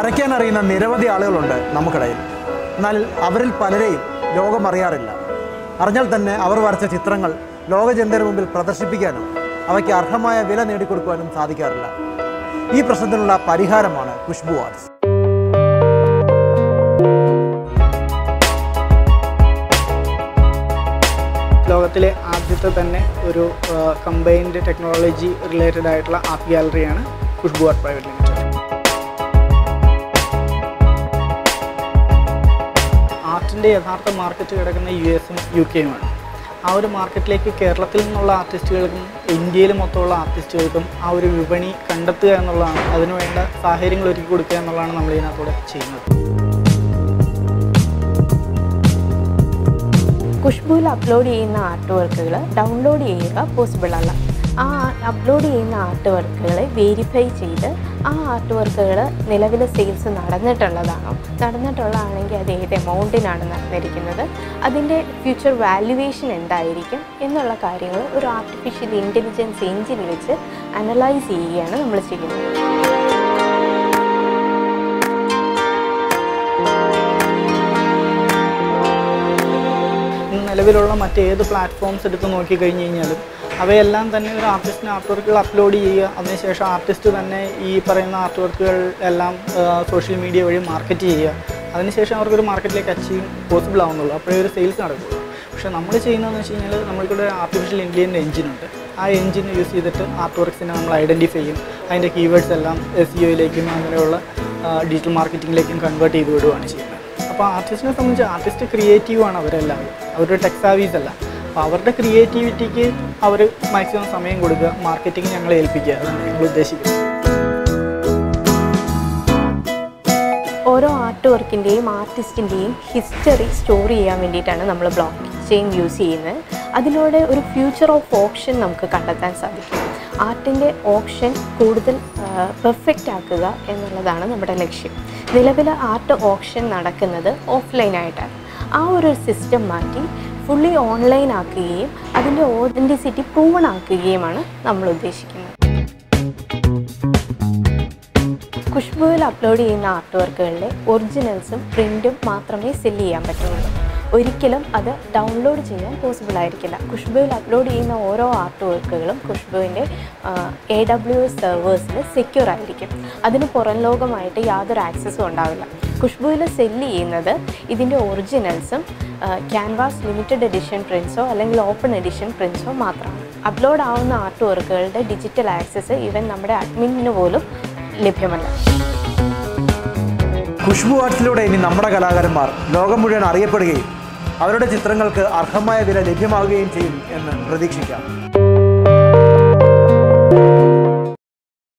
വരയ്ക്കാൻ അറിയുന്ന നിരവധി ആളുകളുണ്ട് നമുക്കിടയിൽ. എന്നാൽ അവരിൽ പലരെയും ലോകം അറിയാറില്ല. അറിഞ്ഞാൽ തന്നെ അവർ വരച്ച ചിത്രങ്ങൾ ലോകജനതയുടെ മുമ്പിൽ പ്രദർശിപ്പിക്കാനും അവയ്ക്ക് അർഹമായ വില നേടിക്കൊടുക്കുവാനും സാധിക്കാറില്ല. ഈ പ്രശ്നത്തിനുള്ള പരിഹാരമാണ് ഖുശ്ബു ആർട്സ്. ലോകത്തിലെ ആദ്യത്തെ തന്നെ ഒരു കമ്പൈൻഡ് ടെക്നോളജി റിലേറ്റഡ് ആയിട്ടുള്ള ആർട്ട് ഗാലറിയാണ് ഖുശ്ബു ആർട്ട് പ്രൈവറ്റ് ലിമിറ്റഡ്. ആർട്ടിൻ്റെ യഥാർത്ഥ മാർക്കറ്റ് കിടക്കുന്ന US-ഉം UK-യുമാണ്. ആ ഒരു മാർക്കറ്റിലേക്ക് കേരളത്തിൽ നിന്നുള്ള ആർട്ടിസ്റ്റുകൾക്കും ഇന്ത്യയിൽ മൊത്തമുള്ള ആർട്ടിസ്റ്റുകൾക്കും ആ ഒരു വിപണി കണ്ടെത്തുക എന്നുള്ളതാണ്, അതിനുവേണ്ട സാഹചര്യങ്ങൾ ഒരുക്കി കൊടുക്കുക എന്നുള്ളതാണ് നമ്മൾ ഇതിനകത്തൂടെ ചെയ്യുന്നത്. ഖുശ്ബുവിൽ അപ്ലോഡ് ചെയ്യുന്ന ആർട്ട് വർക്കുകൾ ഡൗൺലോഡ് ചെയ്യുക പോസിബിൾ അല്ല. ആ അപ്ലോഡ് ചെയ്യുന്ന ആർട്ട് വർക്കുകളെ വെരിഫൈ ചെയ്ത് ആ ആർട്ട് വർക്കുകൾ നിലവിലെ സെയിൽസ് നടന്നിട്ടുള്ളതാണെങ്കിൽ അത് ഏത് എമൗണ്ടിനാണ് നടന്നിരിക്കുന്നത്, അതിൻ്റെ ഫ്യൂച്ചർ വാല്യുവേഷൻ എന്തായിരിക്കും എന്നുള്ള കാര്യങ്ങൾ ഒരു ആർട്ടിഫിഷ്യൽ ഇൻ്റലിജൻസ് എഞ്ചിൻ വെച്ച് അനലൈസ് ചെയ്യുകയാണ് നമ്മൾ ചെയ്യുന്നത്. നിലവിലുള്ള മറ്റേത് പ്ലാറ്റ്ഫോംസ് എടുത്ത് നോക്കിക്കഴിഞ്ഞ് കഴിഞ്ഞാലും അവയെല്ലാം തന്നെ ഒരു ആർട്ടിസ്റ്റിന് ആർട്ട് വർക്കുകൾ അപ്ലോഡ് ചെയ്യുക, അതിനുശേഷം ആർട്ടിസ്റ്റ് തന്നെ ഈ പറയുന്ന ആർട്ട് വർക്കുകൾ എല്ലാം സോഷ്യൽ മീഡിയ വഴി മാർക്കറ്റ് ചെയ്യുക, അതിനുശേഷം അവർക്കൊരു മാർക്കറ്റിലേക്ക് അച്ചീവ് പോസിബിൾ ആവുന്നുള്ളൂ, അപ്പോഴേ ഒരു സെയിൽസ് നടക്കുള്ളൂ. പക്ഷേ നമ്മൾ ചെയ്യുന്നതെന്ന് വെച്ച് കഴിഞ്ഞാൽ നമ്മൾക്കൊരു ആർട്ടിഫിഷ്യൽ ഇൻ്റലിജൻസ് എഞ്ചിനുണ്ട്. ആ എഞ്ചിൻ യൂസ് ചെയ്തിട്ട് ആർട്ട് വർക്ക്സിനെ നമ്മൾ ഐഡൻറ്റിഫൈ ചെയ്യും, അതിൻ്റെ കീവേഡ്സ് എല്ലാം SEOയിലേക്കും അങ്ങനെയുള്ള ഡിജിറ്റൽ മാർക്കറ്റിങ്ങിലേക്കും കൺവേർട്ട് ചെയ്ത് വിടുകയാണ് ചെയ്യുന്നത്. അപ്പോൾ ആർട്ടിസ്റ്റിനെ സംബന്ധിച്ച് ആർട്ടിസ്റ്റ് ക്രിയേറ്റീവാണ് അവരെല്ലാവരും, അവരുടെ ടെക് സാവീസ് അല്ല. അപ്പോൾ അവരുടെ ക്രിയേറ്റിവിറ്റിക്ക് അവർ മാക്സിമം സമയം കൊടുക്കുക, മാർക്കറ്റിംഗ് ഞങ്ങളെ ഏൽപ്പിക്കുക, അതാണ് ഞങ്ങൾ ഉദ്ദേശിക്കുന്നത്. ഓരോ ആർട്ട് വർക്കിൻ്റെയും ആർട്ടിസ്റ്റിൻ്റെയും ഹിസ്റ്ററി സ്റ്റോർ ചെയ്യാൻ വേണ്ടിയിട്ടാണ് നമ്മൾ ബ്ലോക്ക് ചെയിൻ യൂസ് ചെയ്യുന്നത്. അതിലൂടെ ഒരു ഫ്യൂച്ചർ ഓഫ് ഓപ്ഷൻ നമുക്ക് കണ്ടെത്താൻ സാധിക്കും. ആർട്ടിൻ്റെ ഓപ്ഷൻ കൂടുതൽ പെർഫെക്റ്റ് ആക്കുക എന്നുള്ളതാണ് നമ്മുടെ ലക്ഷ്യം. നിലവിൽ ആർട്ട് ഓപ്ഷൻ നടക്കുന്നത് ഓഫ്ലൈനായിട്ടാണ്. ആ ഒരു സിസ്റ്റം മാറ്റി ഫുള്ളി ഓൺലൈൻ ആക്കുകയും അതിൻ്റെ ഓതൻറ്റിസിറ്റി പ്രൂവൺ ആക്കുകയുമാണ് നമ്മൾ ഉദ്ദേശിക്കുന്നത്. ഖുശ്ബുവിൽ അപ്ലോഡ് ചെയ്യുന്ന ആർട്ട് വർക്കുകളിലെ ഒറിജിനൽസും പ്രിൻറ്റും മാത്രമേ സെല്ല് ചെയ്യാൻ പറ്റുള്ളൂ. ഒരിക്കലും അത് ഡൗൺലോഡ് ചെയ്യാൻ പോസിബിൾ ആയിരിക്കില്ല. ഖുശ്ബുവിൽ അപ്ലോഡ് ചെയ്യുന്ന ഓരോ ആർട്ട് വർക്കുകളും ഖുശ്ബുവിൻ്റെ AWS സെർവേഴ്സിൽ സെക്യൂർ ആയിരിക്കും. അതിന് പുറം ലോകമായിട്ട് യാതൊരു ആക്സസും ഉണ്ടാവില്ല. ഖുശ്ബുവിൽ സെല്ല് ചെയ്യുന്നത് ഇതിൻ്റെ ഒറിജിനൽസും ക്യാൻവാസ് ലിമിറ്റഡ് എഡിഷൻ പ്രിൻസോ അല്ലെങ്കിൽ ഓപ്പൺ എഡിഷൻ പ്രിൻസോ മാത്രമാണ്. അപ്ലോഡ് ആവുന്ന ആർട്ട് വർക്കുകളുടെ ഡിജിറ്റൽ ആക്സസ് ഈവൻ നമ്മുടെ അഡ്മിന് പോലും ലഭ്യമല്ല. ഖുശ്ബു ആർട്സിലൂടെ ഇനി നമ്മുടെ കലാകാരന്മാർ ലോകം മുഴുവൻ അറിയപ്പെടുകയും അവരുടെ ചിത്രങ്ങൾക്ക് അർഹമായ വില ലഭ്യമാവുകയും ചെയ്യും എന്ന് പ്രതീക്ഷിക്കാം.